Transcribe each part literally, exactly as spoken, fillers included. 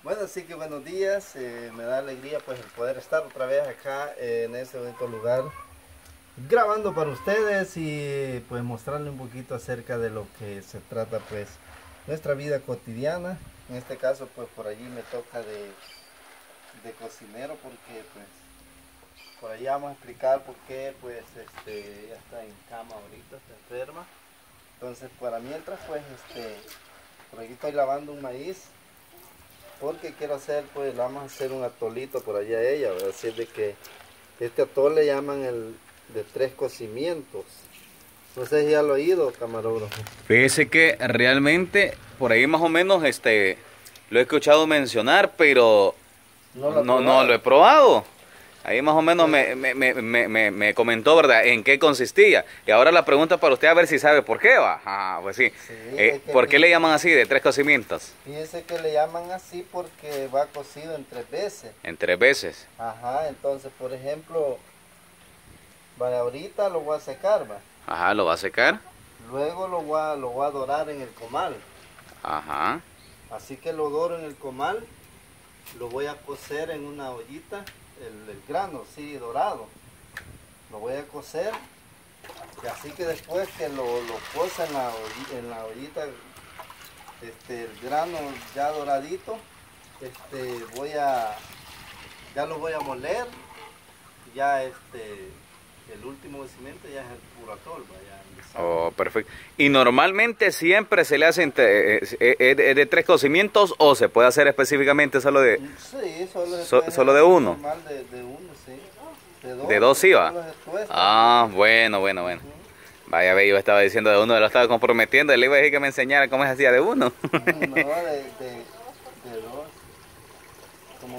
Bueno, así que buenos días, eh, me da alegría pues el poder estar otra vez acá eh, en este bonito lugar grabando para ustedes y pues mostrarle un poquito acerca de lo que se trata pues nuestra vida cotidiana. En este caso pues por allí me toca de, de cocinero porque pues por allí vamos a explicar por qué pues este, ella está en cama ahorita, está enferma. Entonces para mientras pues este, por aquí estoy lavando un maíz. Porque quiero hacer, pues vamos a hacer un atolito por allá a ella, ¿verdad? Así es de que este atol le llaman el de tres cocimientos. No sé si ya lo he oído, camarógrafo. Fíjese que realmente por ahí más o menos este lo he escuchado mencionar, pero No lo, no, no lo he probado. Ahí más o menos me, me, me, me, me comentó, ¿verdad?, en qué consistía. Y ahora la pregunta para usted, a ver si sabe por qué va. Ah, pues sí. Sí, eh, ¿Por qué le llaman así, de tres cocimientos? Fíjese que le llaman así porque va cocido en tres veces. En tres veces. Ajá, entonces por ejemplo, vaya, ahorita lo voy a secar, va. Ajá, lo va a secar. Luego lo voy a, lo voy a dorar en el comal. Ajá. Así que lo doro en el comal, lo voy a cocer en una ollita. El, el grano, sí, dorado, lo voy a cocer y así que después que lo, lo cosa en la, en la ollita, este, el grano ya doradito, este, voy a, ya lo voy a moler, ya este, el último cocimiento ya es el puro atol, ya. Oh, perfecto. Y normalmente siempre se le hacen eh, eh, eh, de, de tres cocimientos o se puede hacer específicamente solo de sí, solo, so, solo de uno. De, de uno, sí. De dos, de dos sí va. Ah, bueno, bueno, bueno. Uh-huh. Vaya, ve, yo estaba diciendo de uno, lo estaba comprometiendo, y le iba a decir que me enseñara cómo se hacía de uno. No, de, de, de dos. ¿Cómo?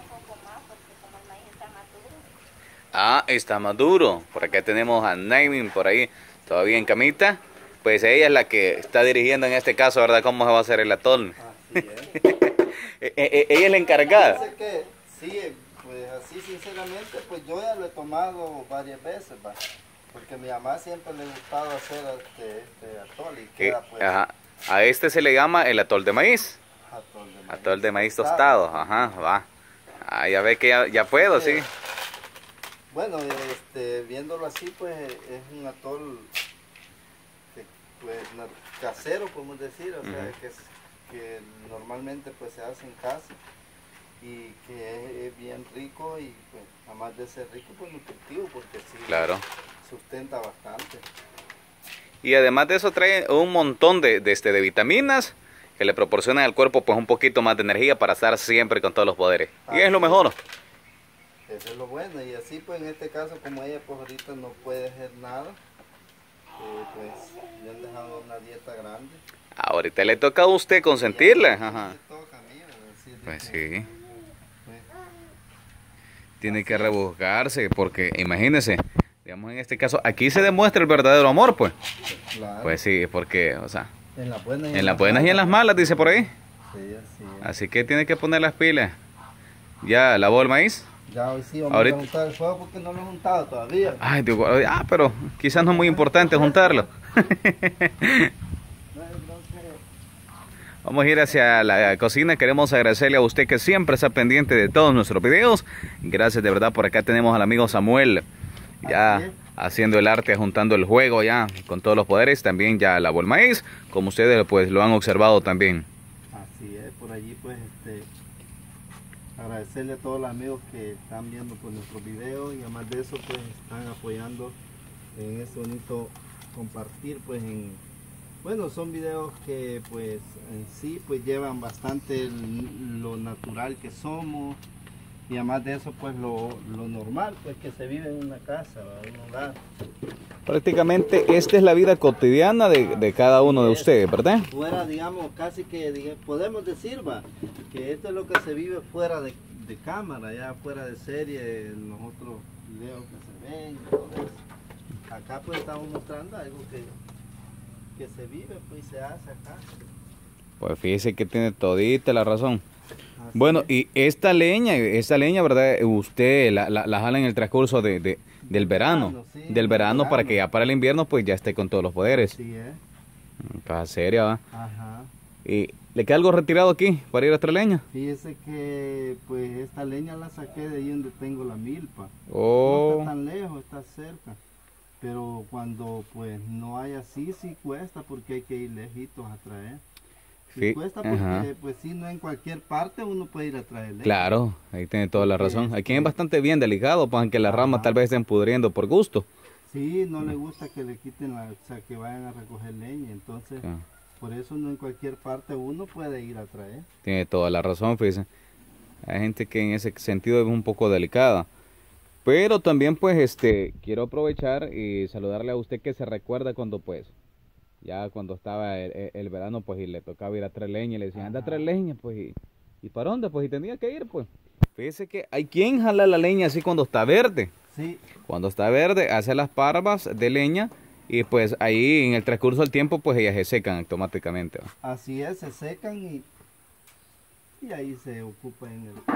Ah, está maduro. Por acá tenemos a Naiming por ahí, todavía en camita. Pues ella es la que está dirigiendo en este caso, ¿verdad?, cómo se va a hacer el atol. Así es. Ella es la encargada. Parece que, sí, pues así sinceramente, pues yo ya lo he tomado varias veces, ¿va? Porque a mi mamá siempre le gustaba hacer este, este atol y queda pues... Ajá. A este se le llama el atol de maíz. Atol de maíz, atol de maíz tostado. tostado. Ajá, va. Ah, ya ve que ya, ya puedo, sí. Bueno, este, viéndolo así, pues es un atol que, pues, casero, podemos decir, o uh-huh. sea, que, es, que normalmente pues se hace en casa y que es, es bien rico y pues, además de ser rico, pues nutritivo, porque sí, claro, sustenta bastante. Y además de eso trae un montón de, de, este, de vitaminas que le proporcionan al cuerpo pues un poquito más de energía para estar siempre con todos los poderes. Ah, y es lo mejor. Eso es lo bueno, y así pues en este caso como ella pues ahorita no puede hacer nada, eh, pues le han dejado una dieta grande. Ahorita le toca a usted consentirla. Ajá. Toca a mí, decir, pues que, sí. Pues, tiene que rebuscarse porque imagínese, digamos en este caso, aquí se demuestra el verdadero amor pues. Claro. Pues sí, porque, o sea, en las buenas y en, en las las buenas malas, y en las malas, dice por ahí. Sí, así es. Así que tiene que poner las pilas. ¿Ya lavó el maíz? Ya hoy sí, vamos ahorita a juntar el fuego porque no lo he juntado todavía. Ay, Dios, ah, pero quizás no es muy importante juntarlo. Vamos a ir hacia la cocina. Queremos agradecerle a usted que siempre está pendiente de todos nuestros videos. Gracias de verdad. Por acá tenemos al amigo Samuel ya haciendo el arte, juntando el juego ya con todos los poderes. También ya lavó el maíz, como ustedes pues lo han observado también. Así es, por allí pues este... agradecerle a todos los amigos que están viendo por nuestros videos y además de eso pues están apoyando en este bonito compartir pues en bueno son videos que pues en sí pues llevan bastante el, lo natural que somos y además de eso pues lo, lo normal pues que se vive en una casa, en un hogar. Prácticamente esta es la vida cotidiana de, de cada uno de ustedes, ¿verdad? Fuera, digamos, casi que digamos, podemos decir, va, que esto es lo que se vive fuera de, de cámara, ya fuera de serie, en los otros videos que se ven y todo eso. Acá pues estamos mostrando algo que, que se vive, pues se hace acá. Pues fíjese que tiene todita la razón. Así bueno, es. Y esta leña, esta leña, ¿verdad? Usted la, la, la jala en el transcurso de, de, del verano, verano sí, del verano, verano, para que ya para el invierno pues ya esté con todos los poderes. Sí, ¿eh? Cosa seria, ¿va? Ajá. Y ¿Le queda algo retirado aquí para ir a traer leña? Fíjese que pues esta leña la saqué de ahí donde tengo la milpa. Oh. No está tan lejos, está cerca. Pero cuando pues no hay así, sí cuesta porque hay que ir lejitos a traer. Sí, sí. Cuesta porque Ajá. pues si no en cualquier parte uno puede ir a traer leña. Claro, ahí tiene toda la razón. Este, Aquí es bastante bien delicado, pues aunque las ramas tal vez estén pudriendo por gusto. Sí, no le gusta que le quiten la, o sea, que vayan a recoger leña, entonces Okay. por eso no en cualquier parte uno puede ir a traer. Tiene toda la razón, fíjese. Hay gente que en ese sentido es un poco delicada. Pero también pues este quiero aprovechar y saludarle a usted que se recuerda cuando pues ya cuando estaba el, el- el verano pues y le tocaba ir a traer leña y le decían anda a traer leña pues y, y ¿para dónde? Pues y tenía que ir pues. Fíjese que hay quien jala la leña así cuando está verde. Sí, Cuando está verde hace las parvas de leña y pues ahí en el transcurso del tiempo pues ellas se secan automáticamente, ¿va? así es, se secan y, y ahí se ocupa en el,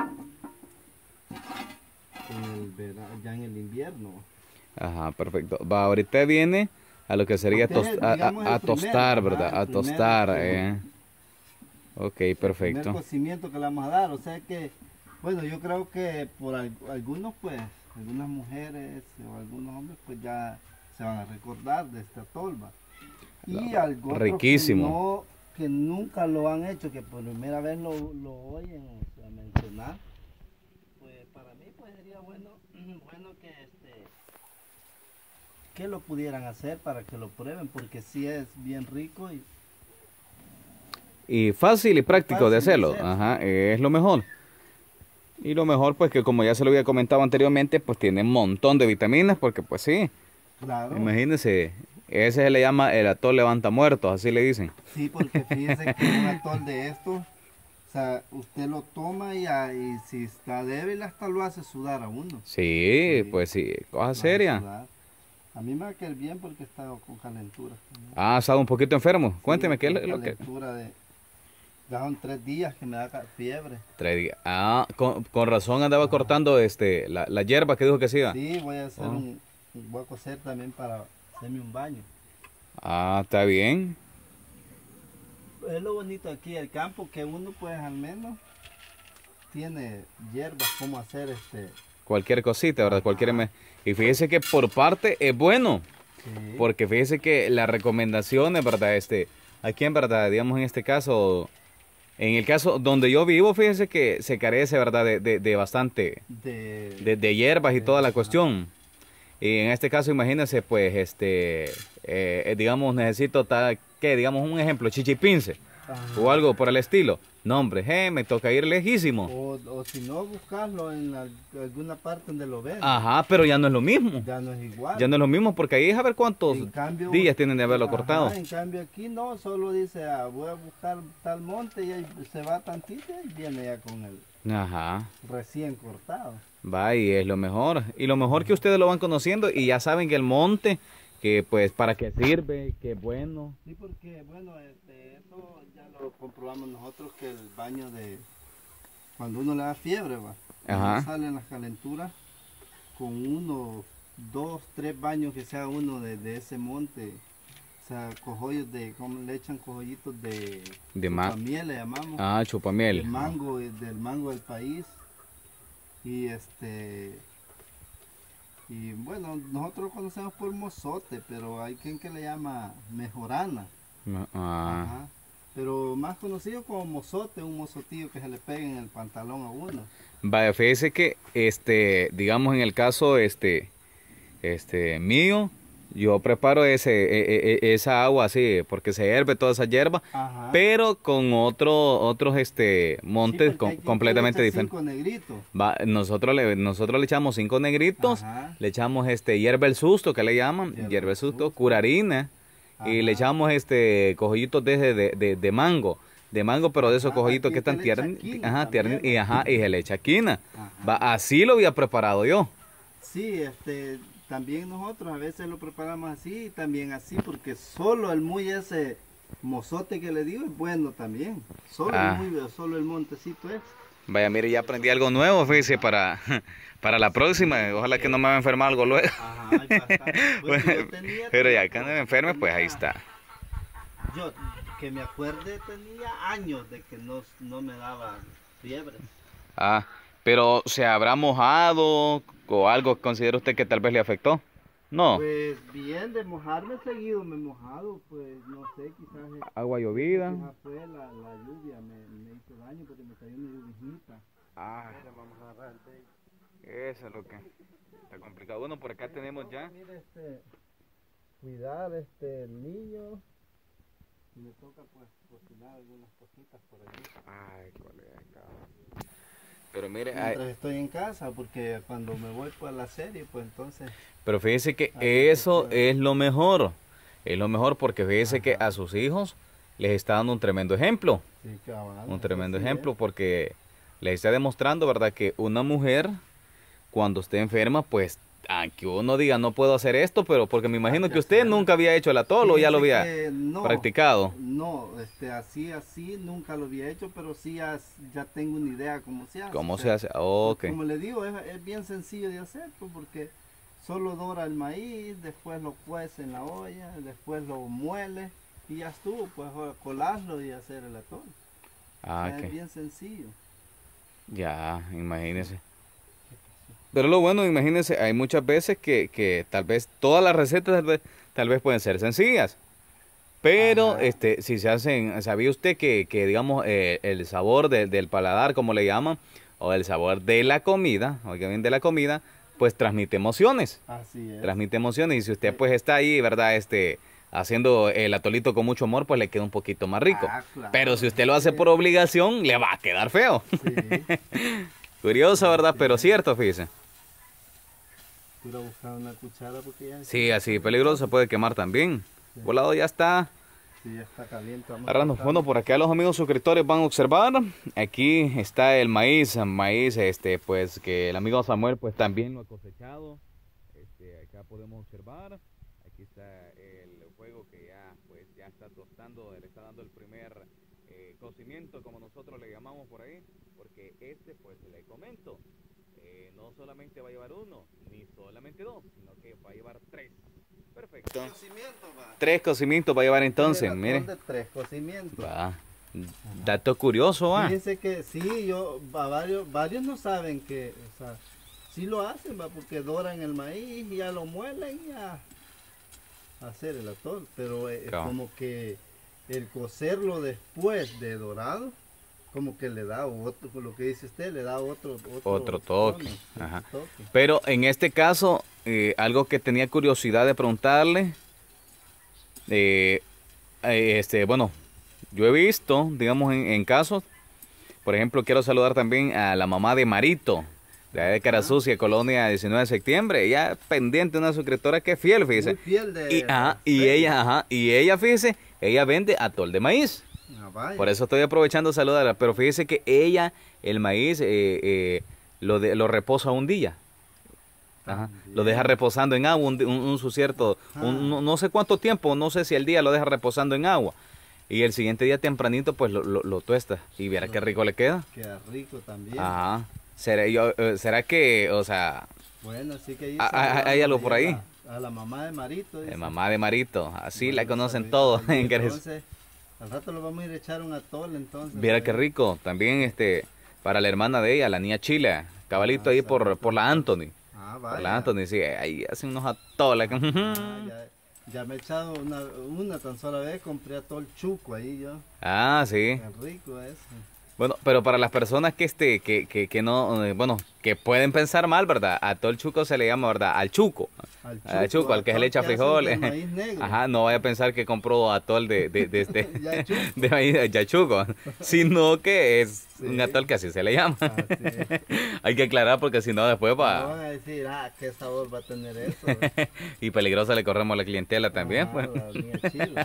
en el verano, ya en el invierno. Ajá, perfecto. Va, ahorita viene a lo que sería Este es, tos- a, digamos, a- a el primer, tostar, ajá, ¿verdad? el A primer, tostar, este, eh. Ok, primer perfecto. cocimiento que le vamos a dar, o sea que, bueno, yo creo que por al- algunos pues, algunas mujeres o algunos hombres pues ya se van a recordar de esta tolva. Y algo Riquísimo. que, no, que nunca lo han hecho, que por primera vez lo, lo oyen o sea, mencionar, pues para mí pues sería bueno, bueno que este que lo pudieran hacer para que lo prueben, porque sí es bien rico y Y fácil y práctico fácil de de hacerlo, hacer. ajá, eh, es lo mejor. Y lo mejor pues que como ya se lo había comentado anteriormente, pues tiene un montón de vitaminas porque pues sí, claro. imagínense, ese se le llama el atol levanta muertos, así le dicen. Sí, porque fíjese que un atol de esto, o sea, usted lo toma y, a- y si está débil hasta lo hace sudar a uno. Sí, Sí. pues sí, Lo cosa hace seria. sudar. A mí me va a caer bien porque he estado con calentura. Ah, ha estado un poquito enfermo. Cuénteme, Sí, ¿qué es con lo lo que...? calentura de, ya son tres días que me da ca- fiebre. Tres días. Ah, con, con razón andaba cortando este la, la hierba que dijo que se iba. Sí, voy a hacer Oh. un, un- voy a coser también para hacerme un baño. Ah, está bien. Es lo bonito aquí del campo, que uno pues al menos tiene hierbas, cómo hacer este. Cualquier cosita, ¿verdad? Cualquier... me- Y fíjese que por parte es bueno. Sí. Porque fíjese que las recomendaciones, ¿verdad? Este, aquí en verdad, digamos en este caso, en el caso donde yo vivo, fíjese que se carece, ¿verdad? De, de, de bastante, de, de, de hierbas y de- toda la ajá. cuestión. Y en este caso, imagínense, pues, este, eh, eh, digamos, necesito, ta- ¿qué? Digamos, un ejemplo, chichipince Ajá. o algo por el estilo. No, hombre, je, me toca ir lejísimo. O, o si no, buscarlo en la- alguna parte donde lo ven. Ajá, pero ya no es lo mismo. Ya no es igual. Ya no es lo mismo porque ahí es a ver cuántos En cambio, días tienen de haberlo ajá, cortado. En cambio aquí no, solo dice, ah, voy a buscar tal monte y ahí se va tantito y viene ya con el Ajá. recién cortado. Va, y es lo mejor. Y lo mejor que ustedes lo van conociendo y ya saben que el monte, que pues para qué sirve, que es bueno. Sí, porque bueno, este, eso ya lo comprobamos nosotros, que el baño de, cuando uno le da fiebre, va, Ajá. cuando salen las calenturas, con uno, dos, tres baños que sea uno de, de ese monte, o sea, cojollos de, como le echan cojollitos de, De ma- miel le llamamos, Ah, chupamiel. del mango, eh, del mango del país, y este, y bueno, nosotros lo conocemos por mozote, pero hay quien que le llama mejorana. Ah, Ajá. Pero más conocido como mozote, un mozotillo que se le pega en el pantalón a uno. vaya, fíjese que, este, digamos en el caso, este, este, mío, yo preparo ese, e- e- e- esa agua así, porque se hierve toda esa hierba, Ajá. pero con otro, otros, este, montes Sí, porque com- hay quien completamente le echa diferentes. cinco negritos. Va, nosotros le, nosotros le echamos cinco negritos, Ajá. le echamos este hierba el susto, que le llaman, Hierba hierba el el susto, susto. curarina, y le Ajá. echamos este cojollitos de, de, de, de mango, de mango, pero de esos Ajá, cojollitos aquí que están se le echa tiernos, quina ajá, tierni- también, y ¿no? ajá, y se le echa quina. Ajá. Va, así lo había preparado yo. Sí, este, también nosotros a veces lo preparamos así y también así, porque solo el muy ese mozote que le digo es bueno también. Solo Ah. el muy, solo el montecito es. Vaya, mire, ya aprendí algo nuevo, fíjese, para, para la próxima. Ojalá que no me va a enfermar algo luego. Ajá, hay bastante. Bueno, yo tenía- Pero ya que no me enferme, pues ahí está. Yo que me acuerde tenía años de que no, no me daba fiebre. Ah, pero ¿se habrá mojado o algo considera usted que tal vez le afectó? No. Pues bien, de mojarme seguido me he mojado, pues no sé, quizás, es- Agua llovida. quizás fue la, la lluvia, me, me hizo daño porque me cayó una lluviajita. Ah, Vamos a agarrar el té. eso es lo que está complicado. Bueno, por acá tenemos ya. Mire, este, cuidar este el niño. Y me toca pues cocinar algunas cositas por allí. Ay, colega, cabrón. Pero mire, ay, Mientras estoy en casa, porque cuando me voy pues a la serie, pues entonces. pero fíjese que Ahí eso se queda. es lo mejor. Es lo mejor porque fíjese que Ajá. a sus hijos les está dando un tremendo ejemplo. Sí, cabal, Un eso tremendo sí ejemplo es. porque les está demostrando, ¿verdad? Que una mujer cuando esté enferma, pues, aunque uno diga no puedo hacer esto, pero porque me imagino Hay que que usted hacerlo. nunca había hecho el atol o ya lo Fíjese había que no, practicado. no, este, así, así, nunca lo había hecho, pero sí as- ya tengo una idea cómo se hace. ¿Cómo o se sea, hace? Ok. Como le digo, es, es bien sencillo de hacer, pues, porque solo dora el maíz, después lo cuece en la olla, después lo muele y ya estuvo, pues ahora colarlo y hacer el atol. O Ah, sea, es ok. bien sencillo. Ya, imagínese. Pero lo bueno, imagínense, hay muchas veces que, que tal vez todas las recetas tal vez, tal vez pueden ser sencillas. Pero Ajá. este, si se hacen, ¿sabía usted que, que digamos, eh, el sabor de- del paladar, como le llaman, o el sabor de la comida, oiga bien, de la comida, pues transmite emociones, Así es. transmite emociones. Y si usted Sí. pues está ahí, ¿verdad? Este, haciendo el atolito con mucho amor, pues le queda un poquito más rico. Ah, claro, Pero si usted lo es hace que- por obligación, le va a quedar feo. Sí. Curioso, ¿verdad? Así Pero es. cierto, fíjese. Voy a buscar una cuchara porque ya... Sí, así peligroso se puede quemar también. Sí. Volado ya está. Sí, ya está caliente. Vamos a Agarrando. cortar. Bueno, por acá los amigos suscriptores van a observar. Aquí está el maíz, maíz, este, pues que el amigo Samuel pues también lo ha cosechado. Este, acá podemos observar. Aquí está el fuego que ya pues ya está tostando, le está dando el primer eh, cocimiento, como nosotros le llamamos por ahí, porque este pues le comento, eh, no solamente va a llevar uno, ni solamente dos, sino que va a llevar tres. Perfecto. Cocimiento, va. Tres cocimientos va a llevar entonces, Era mire. de tres cocimientos. Va. Dato curioso, va. Fíjense que sí, yo, va, varios, varios no saben que, o sea, sí lo hacen, va, porque doran el maíz y ya lo muelen y ya hacer el atol, pero eh, Claro. como que el cocerlo después de dorado, como que le da otro, lo que dice usted, le da otro, otro, Otro toque, tono, otro ajá. toque. Pero en este caso, eh, algo que tenía curiosidad de preguntarle, eh, eh, este, bueno, yo he visto, digamos, en, en casos, por ejemplo, quiero saludar también a la mamá de Marito, de allá de Carasucia, Colonia diecinueve de septiembre, ella pendiente, una suscriptora que es fiel, fíjese. Muy fiel de Y, ajá, la y feria. ella, ajá, y ella, fíjese, ella vende atol de maíz. Ah, vaya. Por eso estoy aprovechando de saludarla, pero fíjese que ella, el maíz, eh, eh, lo, de, lo reposa un día. Ajá. También. Lo deja reposando en agua, un, un, un su cierto, un- no, no sé cuánto tiempo, no sé si el día lo deja reposando en agua. Y el siguiente día tempranito pues lo, lo, lo tuesta y viera qué rico le queda. Queda rico también. Ajá. ¿Será, yo, eh, ¿será que, o sea, Bueno, así que ahí Ah, ah, saludamos ¿hay algo por ahí? A la, a la mamá de Marito. de dice. mamá de Marito, así Bueno, la conocen saludito todos allí. en Jerez. Entonces, al rato lo vamos a ir a echar un atol entonces. Viera por qué ahí. rico. También este, para la hermana de ella, la niña Chila, cabalito Ah, ahí por, saludito. por la Anthony. Ah, Por la vaya. Anthony, sí, ahí hacen unos atoles. Ah, ya, ya me he echado una, una tan sola vez, compré atol chuco ahí yo. Ah, sí. Qué rico es. Bueno, pero para las personas que este, que, que, que no, eh, bueno, que pueden pensar mal, ¿verdad? A todo el chuco se le llama, ¿verdad? Al chuco. Al Al chuco, al que se le echa atol hacen frijoles. del maíz negro. Ajá, no vaya a pensar que compró atol de, de, de este, Ya chuco. de maíz de yachuco, sino que es Sí. un atol que así se le llama. Así es. Hay que aclarar porque si no después No va, van a decir, ah, qué sabor va a tener eso. y peligrosa le corremos a la clientela también, Ah, pues. la niña chila.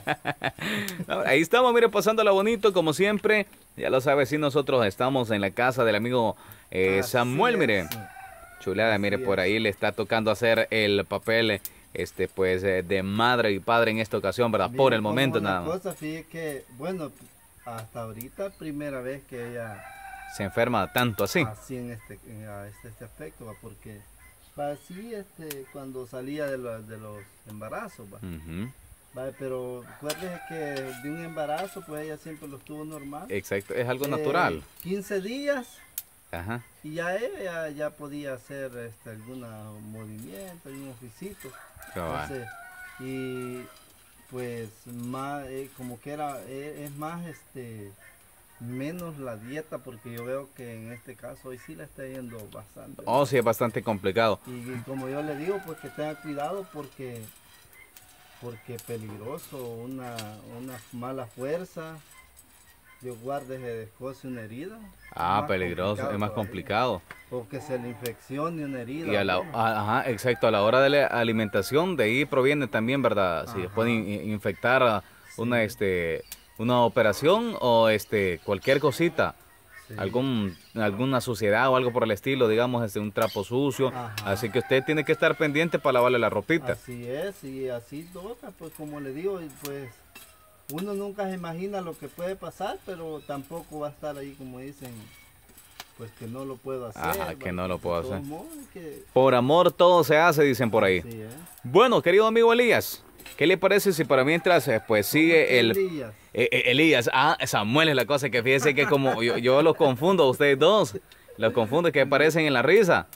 No, ahí estamos, mire, pasándola bonito, como siempre. Ya lo sabe, sí, nosotros estamos en la casa del amigo eh, Así Samuel, es. mire. Chulada, Así mire, por es. ahí le está tocando hacer el papel, este, pues, eh, de madre y padre en esta ocasión, ¿verdad? Por Mire el cómo momento una nada más. cosa, fíjate que, bueno, hasta ahorita primera vez que ella Se enferma tanto así. así en este, en a este, este aspecto, ¿va? Porque va así este, cuando salía de, los de los embarazos, ¿va? Ujú. Vale, pero acuérdese que de un embarazo, pues ella siempre lo estuvo normal. Exacto, es algo Eh, natural. quince días. Ajá. Y ya ella ya podía hacer este, algún movimiento, algún oficito. Entonces, y pues más, eh, como que era, eh, es más, este, menos la dieta, porque yo veo que en este caso hoy sí la está yendo bastante. Oh, ¿no? Sí, es bastante complicado. Y, y como yo le digo, pues que tenga cuidado porque, porque peligroso, una, una mala fuerza. Dios guarde que descose una herida. Ah, peligroso, es más complicado. O que se le infeccione una herida. Y a la, ajá, exacto, a la hora de la alimentación, de ahí proviene también, ¿verdad? Si puede in, infectar a una, sí. este, una operación o este, cualquier cosita. Sí. Algún, alguna suciedad o algo por el estilo, digamos, este, un trapo sucio. Ajá. Así que usted tiene que estar pendiente para lavarle la ropita. Así es, y así toca, pues como le digo, pues uno nunca se imagina lo que puede pasar, pero tampoco va a estar ahí, como dicen, pues que no lo puedo hacer. Ajá, que no lo puedo hacer. Modo, que... Por amor todo se hace, dicen por ahí. Así es. Bueno, querido amigo Elías, ¿qué le parece si para mientras pues sigue el... Elías? Eh, eh, Elías, ah, Samuel es la cosa, que fíjese que como yo, yo los confundo a ustedes dos, los confundo que aparecen en la risa.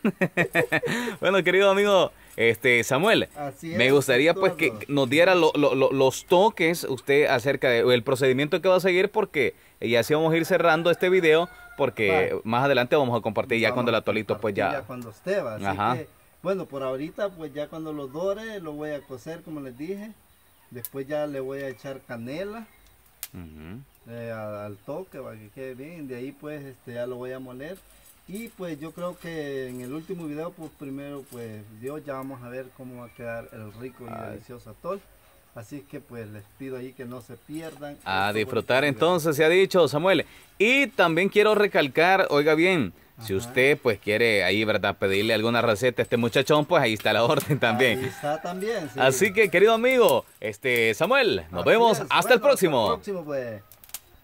Bueno, querido amigo este Samuel, Así es, me gustaría pues que nos diera lo, lo, lo, los toques usted acerca del procedimiento que va a seguir, porque ya sí vamos a ir cerrando este video, porque vale. Más adelante vamos a compartir ya vamos cuando el atolito pues ya... ya cuando esté, va. Así Ajá. Que, bueno, por ahorita pues ya cuando lo dore lo voy a cocer como les dije. Después ya le voy a echar canela uh-huh. eh, al toque para que quede bien. De ahí pues este ya lo voy a moler. Y pues yo creo que en el último video pues primero pues Dios ya vamos a ver cómo va a quedar el rico y Ay. delicioso atol. Así que pues les pido ahí que no se pierdan. A disfrutar entonces, se ha dicho Samuel. Y también quiero recalcar, oiga bien, Ajá. si usted pues quiere ahí, ¿verdad? Pedirle alguna receta a este muchachón, pues ahí está la orden también. Ahí está también, sí. Así que querido amigo, este Samuel, nos Así vemos. Es. Hasta bueno, el próximo. Hasta el próximo pues.